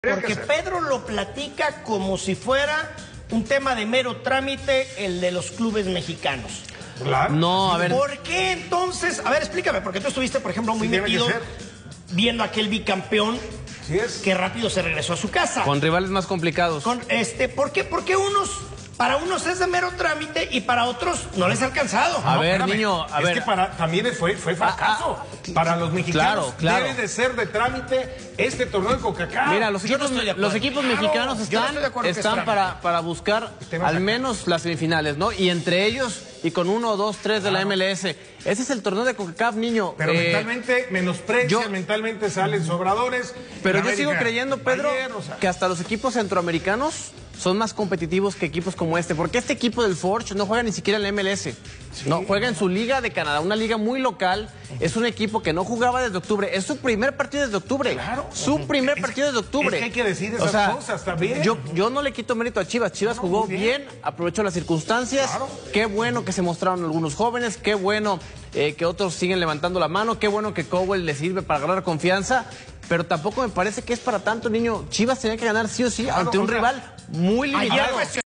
Porque Pedro lo platica como si fuera un tema de mero trámite, el de los clubes mexicanos. Claro. No, a ver. ¿Por qué entonces? A ver, explícame, porque tú estuviste, por ejemplo, muy metido viendo a aquel bicampeón que rápido se regresó a su casa. Con rivales más complicados. ¿Por qué para unos es de mero trámite y para otros no les ha alcanzado? A ver, niño, a ver. Es que también fue fracaso. Para los mexicanos claro. debe de ser de trámite este torneo de CONCACAF. Mira, los equipos mexicanos están para buscar al menos las semifinales, ¿no? Y entre ellos, y con 1, 2, 3 de la MLS. Ese es el torneo de CONCACAF, niño. Pero mentalmente menosprecian, mentalmente salen sobradores. Pero yo sigo creyendo, Pedro, que hasta los equipos centroamericanos son más competitivos que equipos como este. Porque este equipo del Forge no juega ni siquiera en la MLS. Sí. No, juega en su liga de Canadá, una liga muy local. Es un equipo que no jugaba desde octubre. Es su primer partido desde octubre. Claro. Su primer partido desde octubre. Es que hay que decir esas cosas también. Yo no le quito mérito a Chivas. Chivas jugó bien, aprovechó las circunstancias. Claro. Qué bueno que se mostraron algunos jóvenes. Qué bueno que otros siguen levantando la mano. Qué bueno que Cowell le sirve para agarrar confianza. Pero tampoco me parece que es para tanto, niño. Chivas tenía que ganar sí o sí ante un rival muy limitado.